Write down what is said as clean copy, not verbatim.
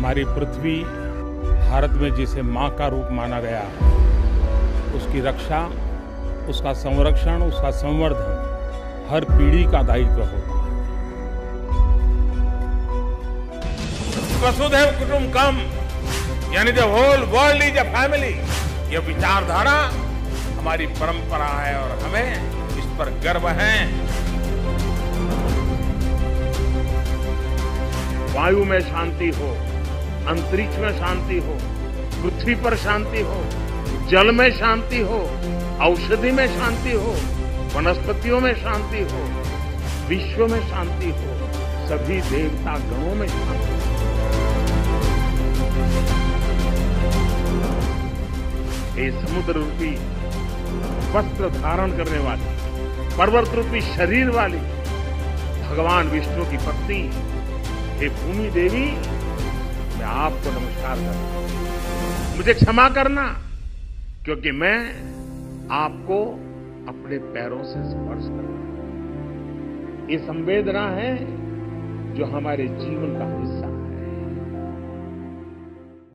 हमारी पृथ्वी भारत में जिसे माँ का रूप माना गया, उसकी रक्षा, उसका संरक्षण, उसका संवर्धन हर पीढ़ी का दायित्व होता है। वसुधैव कुटुंबकम यानी the whole world is a family, यह विचारधारा हमारी परंपरा है और हमें इस पर गर्व है। वायु में शांति हो, अंतरिक्ष में शांति हो, पृथ्वी पर शांति हो, जल में शांति हो, औषधि में शांति हो, वनस्पतियों में शांति हो, विश्व में शांति हो, सभी देवता गणों में शांति हो। ये समुद्र रूपी वस्त्र धारण करने वाली, पर्वत रूपी शरीर वाली भगवान विष्णु की पत्नी हे भूमि देवी, मैं आपको नमस्कार करता हूं। मुझे क्षमा करना, क्योंकि मैं आपको अपने पैरों से स्पर्श कर रहा हूं। ये संवेदना है जो हमारे जीवन का हिस्सा